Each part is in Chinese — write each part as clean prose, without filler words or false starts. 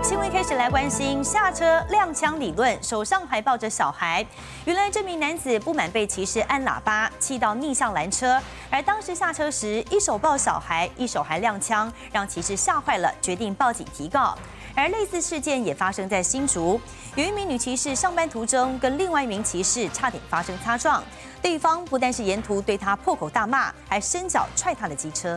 新闻开始来关心下车踉跄理论，手上还抱着小孩。原来这名男子不满被骑士按喇叭，气到逆向拦车，而当时下车时一手抱小孩，一手还踉跄，让骑士吓坏了，决定报警提告。而类似事件也发生在新竹，有一名女骑士上班途中跟另外一名骑士差点发生擦撞，对方不但是沿途对她破口大骂，还伸脚踹她的机车。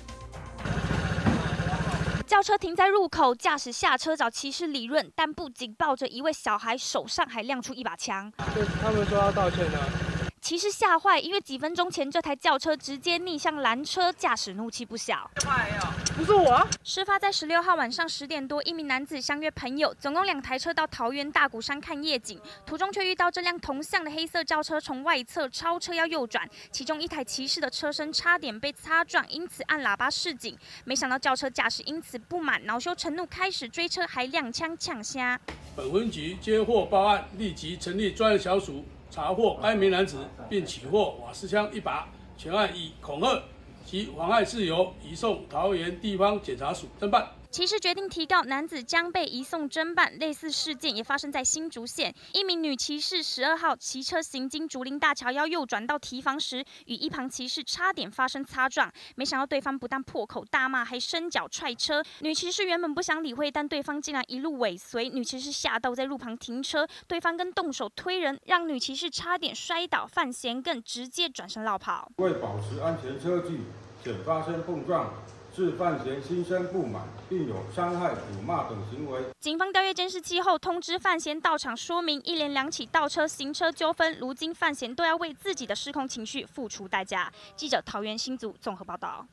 轿车停在入口，驾驶下车找骑士理论，但不仅抱着一位小孩，手上还亮出一把枪。 他们说要道歉呢。 骑士吓坏，因为几分钟前这台轿车直接逆向拦车，驾驶怒气不小。 不是我。 事发在16号晚上10点多，一名男子相约朋友，总共2台车到桃园大鼓山看夜景，途中却遇到这辆同向的黑色轿车从外侧超车要右转，其中一台骑士的车身差点被擦撞，因此按喇叭示警。没想到轿车驾驶因此不满，恼羞成怒，开始追车，还踉跄呛瞎。 本分局接获报案，立即成立专案小组。 查获该名男子，并起获瓦斯枪1把，全案以恐吓及妨害自由移送桃园地方检察署侦办。 骑士决定提告，男子将被移送侦办。类似事件也发生在新竹县，一名女骑士12号骑车行经竹林大桥要右转到堤防时，与一旁骑士差点发生擦撞，没想到对方不但破口大骂，还伸脚踹车。女骑士原本不想理会，但对方竟然一路尾随，女骑士吓到在路旁停车，对方跟动手推人，让女骑士差点摔倒，范闲更直接转身绕跑。 为保持安全车距，且发生碰撞。 致范闲心生不满，并有伤害、辱骂等行为。 警方调阅监视器后，通知范闲到场说明，一连2起倒车行车纠纷，如今范闲都要为自己的失控情绪付出代价。记者桃园新竹综合报道。